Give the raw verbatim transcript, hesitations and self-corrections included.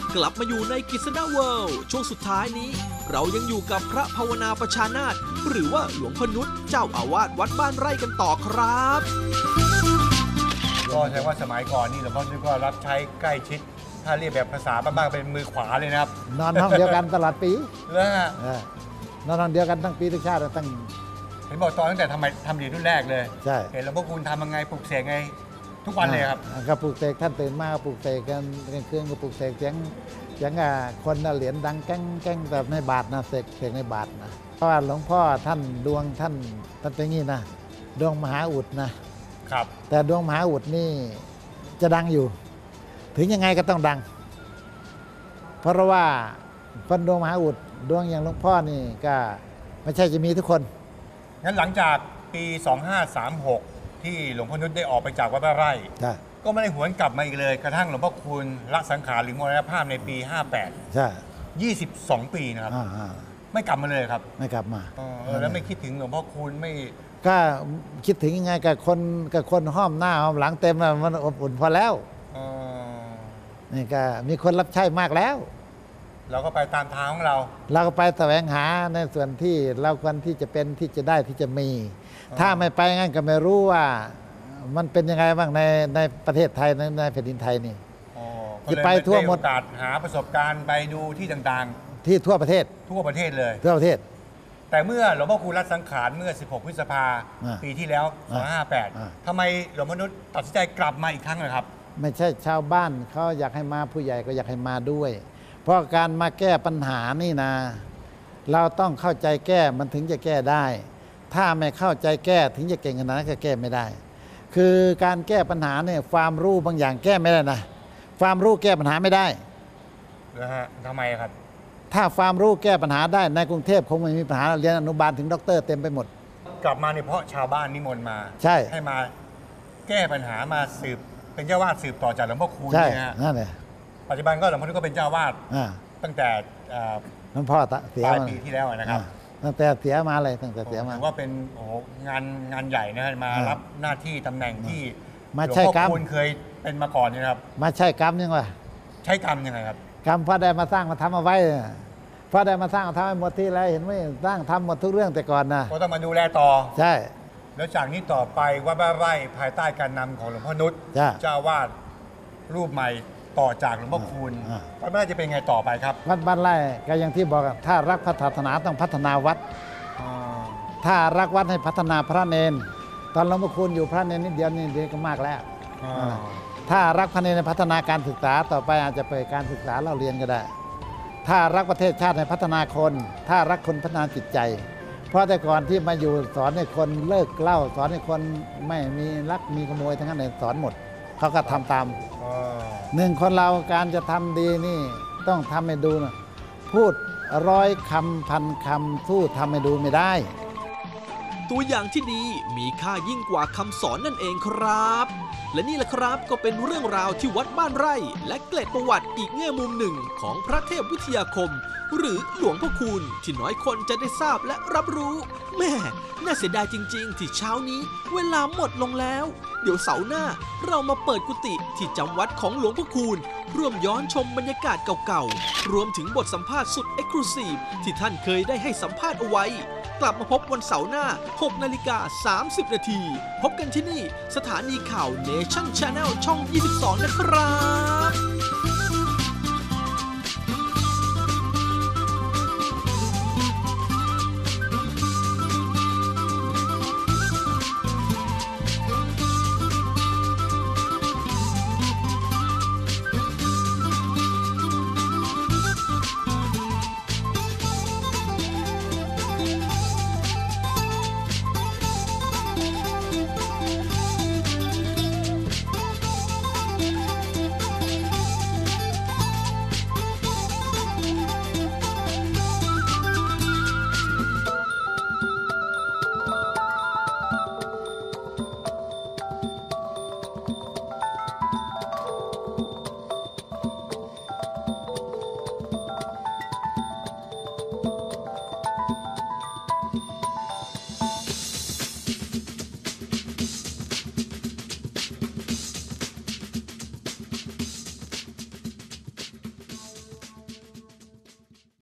กลับมาอยู่ในกฤษณะเวิลด์ช่วงสุดท้ายนี้เรายังอยู่กับพระภาวนาประชานาถหรือว่าหลวงพ่อนุชเจ้าอาวาสวัดบ้านไร่กันต่อครับก็แสดงว่าสมัยก่อนนี่หลวงพ่อนุชก็รับใช้ใกล้ชิดถ้าเรียกแบบภาษาบ้านๆเป็นมือขวาเลยนะครับนอนห้องเดียวกันตลอดปีแล้วฮะนอนห้องเดียวกันตั้งปีตั้งชาติตั้งเห็นบอกตอนตั้งแต่ทำไมทำเหรียญรุ่นแรกเลยใช่เห็นหลวงพ่อคุณทำยังไงปลุกเสกไงทุกวันเลยครับก็ปลุกเสกท่านตื่นมาปลุกเสกกันกลางคืนก็ปลุกเสกเสียงเสียงคนเหรียญดังแก้งแก้งแบบในบาทนะเสกเสกในบาทนะเพราะว่าหลวงพ่อท่านดวงท่านท่านเป็นงี้นะดวงมหาอุดนะครับแต่ดวงมหาอุดนี่จะดังอยู่ถึงยังไงก็ต้องดังเพราะว่าคนดวงมหาอุดดวงอย่างหลวงพ่อนี่ก็ไม่ใช่จะมีทุกคนงั้นหลังจากปีสองห้าสามหกที่หลวงพ่อนุชได้ออกไปจากวัดบ้านไร่ก็ไม่ได้หวนกลับมาอีกเลยกระทั่งหลวงพ่อคูณละสังขารหรือมรณภาพในปีห้าแปดใช่ยี่สิบสองปีนะครับไม่กลับมาเลยครับไม่กลับมาเออแล้วไม่คิดถึงหลวงพ่อคูณไม่ก็คิดถึงยังไงกับคนกับคนห้อมหน้าห้อมหลังเต็มแล้วมันอบอุ่นพอแล้วนี่ก็มีคนรับใช้มากแล้วเราก็ไปตามทางของเราเราก็ไปแสวงหาในส่วนที่เราควรที่จะเป็นที่จะได้ที่จะมีถ้าไม่ไปงั้นก็ไม่รู้ว่ามันเป็นยังไงบ้างในในประเทศไทยในในแผ่นดินไทยนี่จะไปทั่วหมดโอกาสหาประสบการณ์ไปดูที่ต่างๆที่ทั่วประเทศทั่วประเทศเลยทั่วประเทศแต่เมื่อหลวงพ่อคูณละสังขารเมื่อสิบหกพฤษภาปีที่แล้วสองห้าแปดทำไมหลวงพ่อนุชตัดสินใจกลับมาอีกครั้งเลยครับไม่ใช่ชาวบ้านเขาอยากให้มาผู้ใหญ่ก็อยากให้มาด้วยเพราะการมาแก้ปัญหานี่นะเราต้องเข้าใจแก้มันถึงจะแก้ได้ถ้าไม่เข้าใจแก้ถึงจะเก่งขนาดนั้นก็แก้ไม่ได้คือการแก้ปัญหาเนี่ยความรู้บางอย่างแก้ไม่ได้นะความรู้แก้ปัญหาไม่ได้นะฮะทำไมครับถ้าความรู้แก้ปัญหาได้ในกรุงเทพคงไม่มีปัญหาเรียนอนุบาลถึงด็อกเตอร์เต็มไปหมดกลับมาเนี่ยเพราะชาวบ้านนิมนต์มาใช่ให้มาแก้ปัญหามาสืบเป็นเจ้าวาดสืบต่อจากหลวงพ่อคูณนะฮะนั่นแหละปัจจุบันก็หลวงพ่อนุชก็เป็นเจ้าวาดตั้งแต่หลวงพ่อเสียปลายปีที่แล้วนะครับตั้งแต่เสียมาเลยตั้งแต่เสียมาถือว่าเป็นโอ้งานงานใหญ่นะมารับหน้าที่ตำแหน่งที่หลวงพ่อคูณเคยเป็นมาก่อนนะครับมาใช่กรรมยังไงใช้กรรมยังไงครับกรรมพระได้มาสร้างมาทำเอาไว้พระได้มาสร้างทำให้หมดที่แล้วเห็นไหมสร้างทำหมดทุกเรื่องแต่ก่อนนะก็ต้องมาดูแลต่อใช่แล้วจากนี้ต่อไปวัดบ้านไร่ภายใต้การนำของหลวงพ่อนุชเจ้าวาดรูปใหม่ต่อจากหลวงพ่อคูณวัดบ้านไร่จะเป็นไงต่อไปครับวัดบ้านไร่ก็อย่างที่บอกถ้ารักพระศาสนาต้องพัฒนาวัดถ้ารักวัดให้พัฒนาพระเนนตอนหลวงพ่อคูณอยู่พระเนนนิดเดียวนี่เดียวก็มากแล้วถ้ารักพระเนนในพัฒนาการศึกษาต่อไปอาจจะเปิดการศึกษาเราเรียนก็ได้ถ้ารักประเทศชาติให้พัฒนาคนถ้ารักคนพัฒนาจิตใจเพราะแต่ก่อนที่มาอยู่สอนให้คนเลิกเหล้าสอนให้คนไม่มีลักมีขโมยทั้งนั้นเลยสอนหมดเขาก็ทำตามหนึ่งคนเราการจะทำดีนี่ต้องทำให้ดูนะพูดร้อยคำพันคำสู้ทำให้ดูไม่ได้ตัวอย่างที่ดีมีค่ายิ่งกว่าคำสอนนั่นเองครับและนี่แหละครับก็เป็นเรื่องราวที่วัดบ้านไร่และเกล็ดประวัติอีกแง่มุมหนึ่งของพระเทพวิทยาคมหรือหลวงพ่อคูณที่น้อยคนจะได้ทราบและรับรู้แม่น่าเสียดายจริงๆที่เช้านี้เวลาหมดลงแล้วเดี๋ยวเสาร์หน้าเรามาเปิดกุฏิที่จำวัดของหลวงพ่อคูณร่วมย้อนชมบรรยากาศเก่าๆรวมถึงบทสัมภาษณ์สุดเอ็กซ์คลูซีฟที่ท่านเคยได้ให้สัมภาษณ์เอาไว้กลับมาพบวันเสาร์หน้า หกนาฬิกาสามสิบนาทีพบกันที่นี่สถานีข่าว Nation Channel ช่องยี่สิบสองนะครับ